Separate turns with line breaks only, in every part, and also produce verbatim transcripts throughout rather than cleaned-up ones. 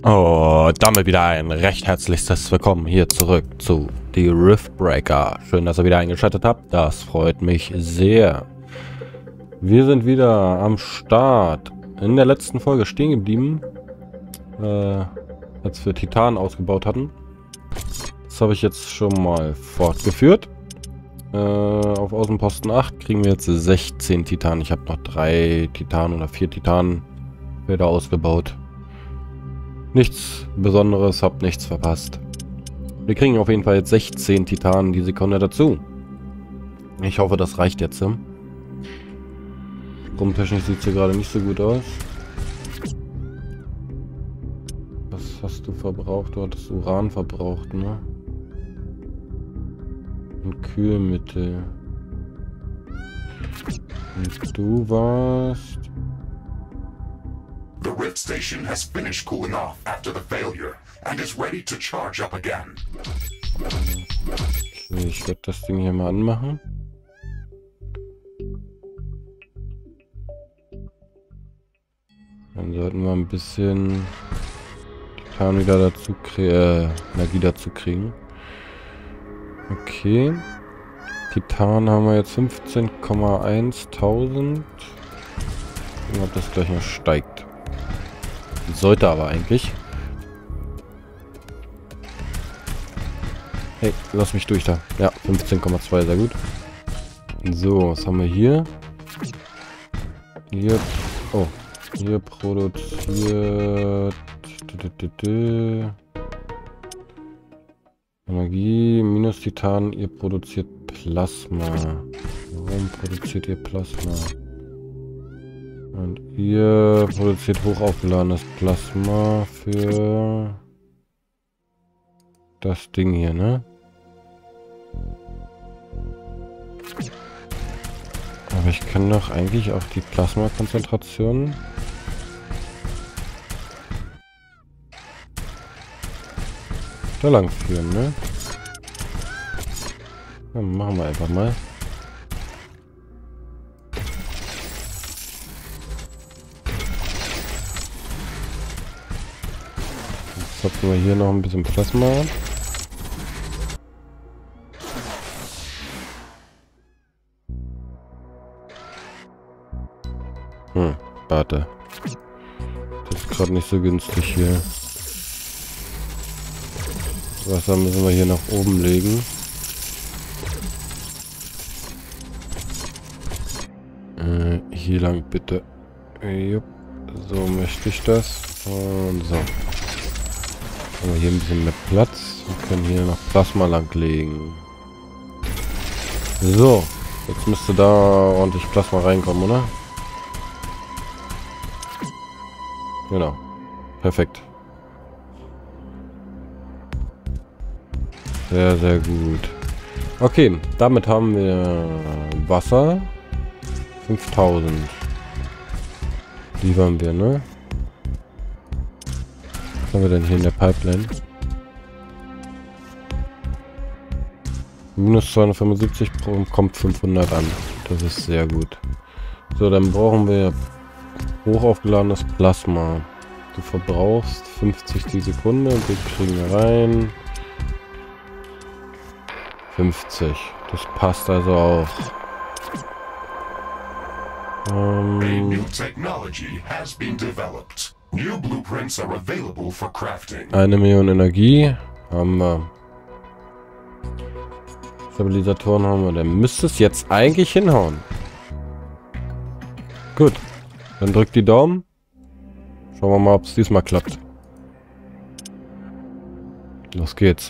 Oh, damit wieder ein recht herzliches Willkommen hier zurück zu die Riftbreaker. Schön, dass ihr wieder eingeschaltet habt. Das freut mich sehr. Wir sind wieder am Start. In der letzten Folge stehen geblieben, äh, als wir Titan ausgebaut hatten. Das habe ich jetzt schon mal fortgeführt. Äh, auf Außenposten acht kriegen wir jetzt sechzehn Titan. Ich habe noch drei Titan oder vier Titan wieder ausgebaut. Nichts Besonderes, hab nichts verpasst. Wir kriegen auf jeden Fall jetzt sechzehn Titanen die Sekunde dazu. Ich hoffe, das reicht jetzt. Stromtechnisch sieht es hier gerade nicht so gut aus. Was hast du verbraucht? Du hattest Uran verbraucht, ne? Und Kühlmittel. Und du warst...
The Rift Station has finished cooling off after the failure and is ready to charge up again.
Okay, ich werde das Ding hier mal anmachen. Dann sollten wir ein bisschen Titan wieder dazu äh, Energie dazu kriegen. Okay. Titan haben wir jetzt fünfzehn Komma eins tausend. Ich weiß nicht, ob das gleich noch steigt. Sollte aber eigentlich. Hey, lass mich durch da. Ja, fünfzehn Komma zwei, sehr gut. So, was haben wir hier? Hier, oh, hier produziert Energie, minus Titan, ihr produziert Plasma. Warum produziert ihr Plasma? Und ihr produziert hochaufgeladenes Plasma für das Ding hier, ne? Aber ich kann doch eigentlich auch die Plasmakonzentration da lang führen, ne? Dann machen wir einfach mal. Zapfen wir hier noch ein bisschen Plasma. Hm, warte. Das ist gerade nicht so günstig hier. Wasser müssen wir hier nach oben legen. Äh, hier lang bitte. Jupp. So möchte ich das. Und so. Haben wir hier ein bisschen mehr Platz und können hier noch Plasma lang legen. So, jetzt müsste da ordentlich Plasma reinkommen, oder? Genau. Perfekt. Sehr, sehr gut. Okay, damit haben wir Wasser. fünftausend. Liefern wir, ne? Was haben wir denn hier in der Pipeline? Minus zweihundertfünfundsiebzig kommt fünfhundert an. Das ist sehr gut. So, dann brauchen wir hochaufgeladenes Plasma. Du verbrauchst fünfzig die Sekunde und wir kriegen rein fünfzig. Das passt also auch. Ähm,
A new technology has been developed. New blueprints are available for crafting.
Eine Million Energie haben wir. Stabilisatoren haben wir. Dann müsste es jetzt eigentlich hinhauen. Gut. Dann drückt die Daumen. Schauen wir mal, ob es diesmal klappt. Los geht's.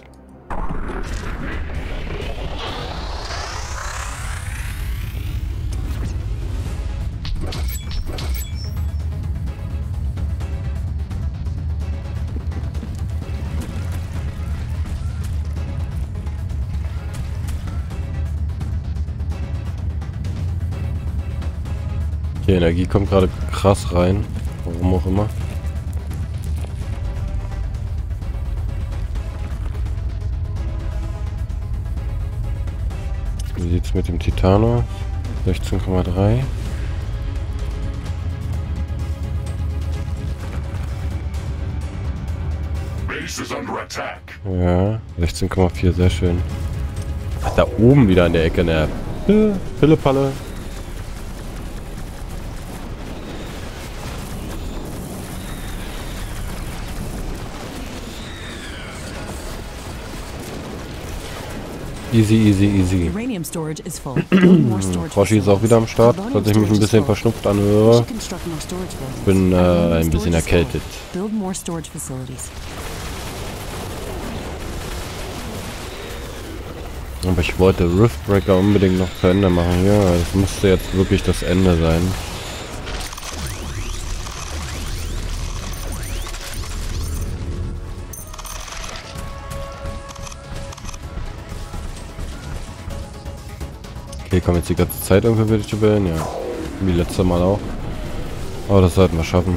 Die Energie kommt gerade krass rein. Warum auch immer. Wie sieht es mit dem Titan aus? sechzehn Komma drei.
Base is under attack.
Ja, sechzehn Komma vier, sehr schön. Ach, da oben wieder in der Ecke, ne? Pillepalle. Easy, easy, easy. Froshi ist auch wieder am Start, falls ich mich ein bisschen verschnupft anhöre. Ich bin äh, ein bisschen erkältet. Aber ich wollte Riftbreaker unbedingt noch zu Ende machen. Ja, das müsste jetzt wirklich das Ende sein. Okay, kommen jetzt die ganze Zeit irgendwie wieder zu bilden, ja. Wie letztes Mal auch. Aber das sollten wir schaffen.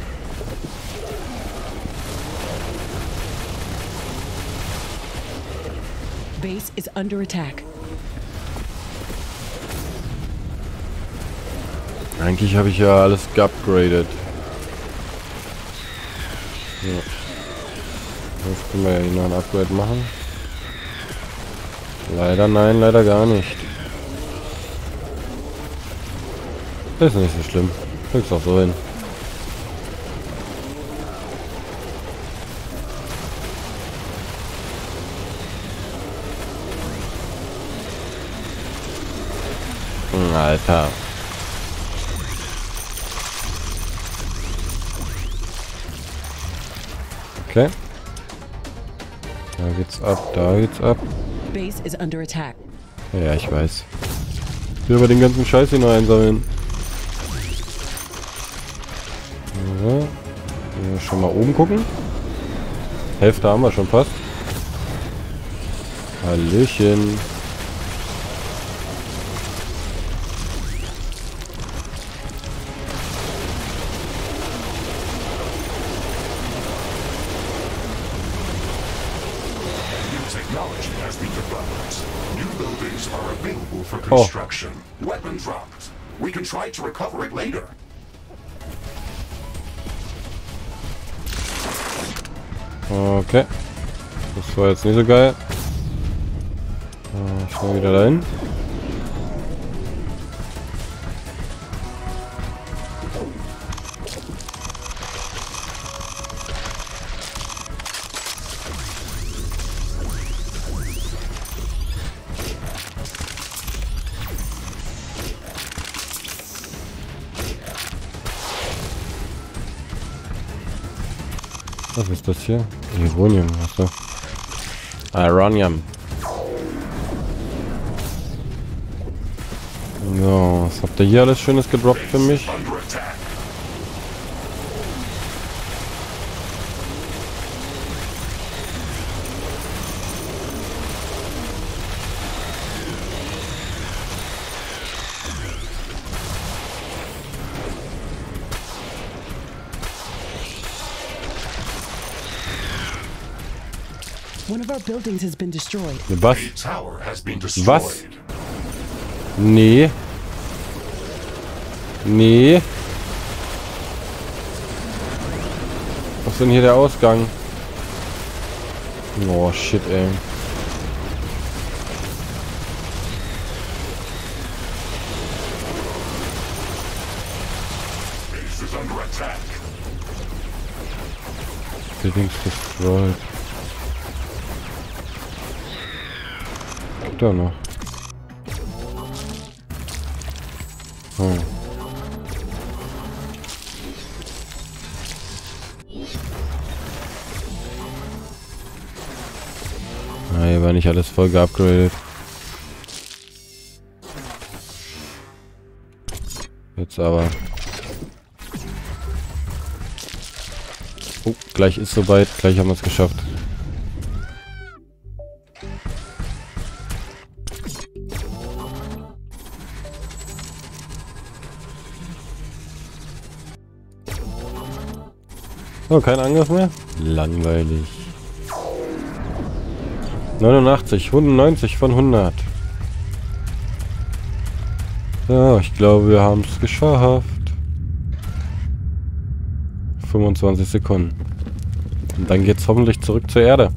Base is under attack.
Eigentlich habe ich ja alles geupgradet. Ja. Jetzt können wir ja hier noch ein Upgrade machen. Leider nein, leider gar nicht. Das ist nicht so schlimm. Krieg's auch so hin. Alter. Okay. Da geht's ab, da geht's ab.
Base is under attack.
Ja, ich weiß. Ich will aber den ganzen Scheiß hier noch einsammeln. So. Hier schon mal oben gucken. Hälfte haben wir schon fast. Hallöchen.
Technology has been developed. New buildings are available for construction. Oh. Weapon dropped. We can try to recover it later.
Okay. Das war jetzt nicht so geil. Äh, ich mal wieder dahin. Was ist das hier? Ironium, achso. Ironium. So, was habt ihr hier alles Schönes gedroppt für mich?
One of our buildings has been destroyed.
Was?
A tower has been destroyed.
Was? Nee. Nee. Was ist denn hier der Ausgang? Oh shit, ey.
Base is under attack.
Buildings destroyed. Da noch. Hm. Ah, hier war nicht alles voll geupgradet. Jetzt aber. Oh, gleich ist soweit. Gleich haben wir es geschafft. Oh, kein Angriff mehr? Langweilig. neunundachtzig, hundertneunzig von hundert. So, ich glaube, wir haben es geschafft. fünfundzwanzig Sekunden. Und dann geht's hoffentlich zurück zur Erde.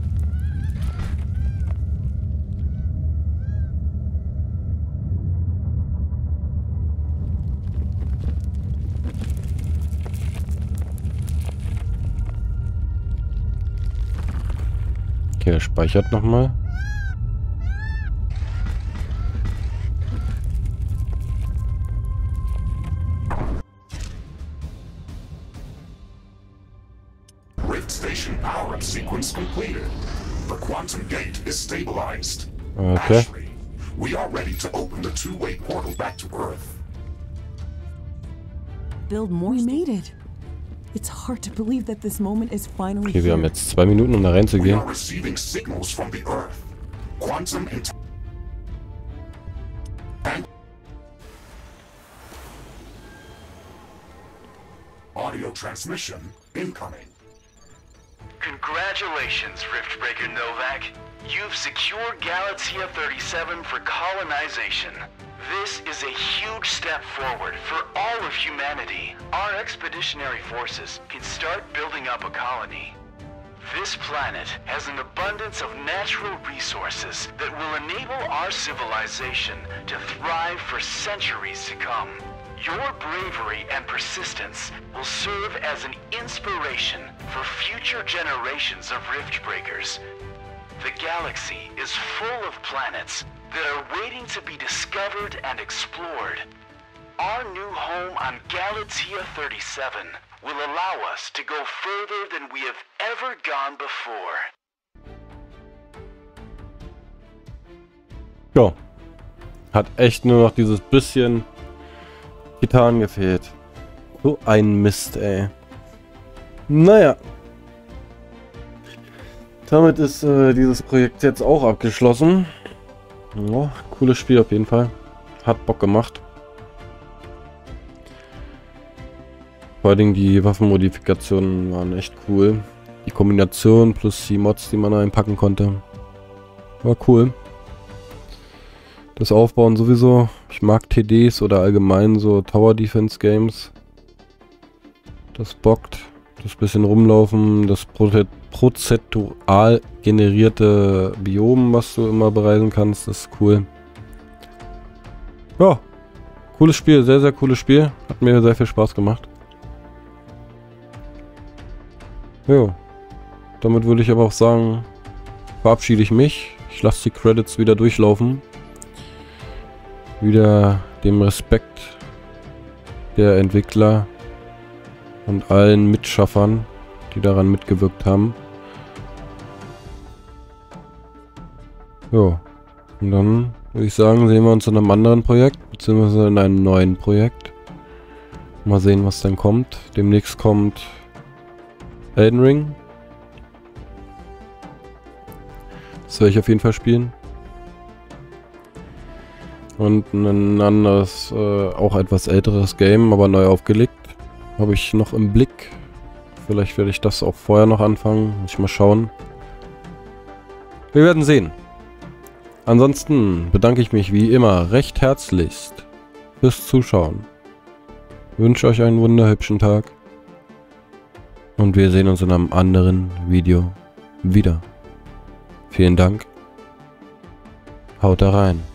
Okay, er speichert nochmal.
Rift Station power-up sequence completed. The quantum gate is stabilized.
Okay.
Ashley, we are ready to open the two-way portal back to Earth.
Build more. We made it. It's hard to believe that this moment is finally
Okay, wir haben
here.
jetzt zwei Minuten, um da
We
reinzugehen.
are receiving signals from the Earth. Quantum int- and audio transmission incoming.
Congratulations, Riftbreaker Novak. You've secured Galaxia thirty-seven for colonization. This is a huge step forward for all of humanity. Our expeditionary forces can start building up a colony. This planet has an abundance of natural resources that will enable our civilization to thrive for centuries to come. Your bravery and persistence will serve as an inspiration for future generations of Riftbreakers. The galaxy is full of planets that are waiting to be discovered and explored. Our new home on Galaxia thirty-seven will allow us to go further than we have ever gone before.
Ja. Hat echt nur noch dieses bisschen Titan gefehlt. So ein Mist, ey. Naja. Damit ist äh, dieses Projekt jetzt auch abgeschlossen. Ja, cooles Spiel auf jeden Fall. Hat Bock gemacht. Vor allem die Waffenmodifikationen waren echt cool. Die Kombination plus die Mods, die man einpacken konnte. War cool. Das Aufbauen sowieso. Ich mag T Ds oder allgemein so Tower Defense Games. Das bockt. Das bisschen rumlaufen, das prozentual generierte Biom, was du immer bereisen kannst, das ist cool. Ja, cooles Spiel, sehr, sehr cooles Spiel. Hat mir sehr viel Spaß gemacht. Ja, damit würde ich aber auch sagen, verabschiede ich mich. Ich lasse die Credits wieder durchlaufen. Wieder dem Respekt der Entwickler und allen Mitschaffern, die daran mitgewirkt haben. Ja, und dann würde ich sagen, sehen wir uns in einem anderen Projekt, beziehungsweise in einem neuen Projekt. Mal sehen, was dann kommt. Demnächst kommt Elden Ring. Das werde ich auf jeden Fall spielen. Und ein anderes, äh, auch etwas älteres Game, aber neu aufgelegt. Habe ich noch im Blick. Vielleicht werde ich das auch vorher noch anfangen. Muss ich mal schauen. Wir werden sehen. Ansonsten bedanke ich mich wie immer recht herzlichst fürs Zuschauen. Wünsche euch einen wunderhübschen Tag. Und wir sehen uns in einem anderen Video wieder. Vielen Dank. Haut da rein.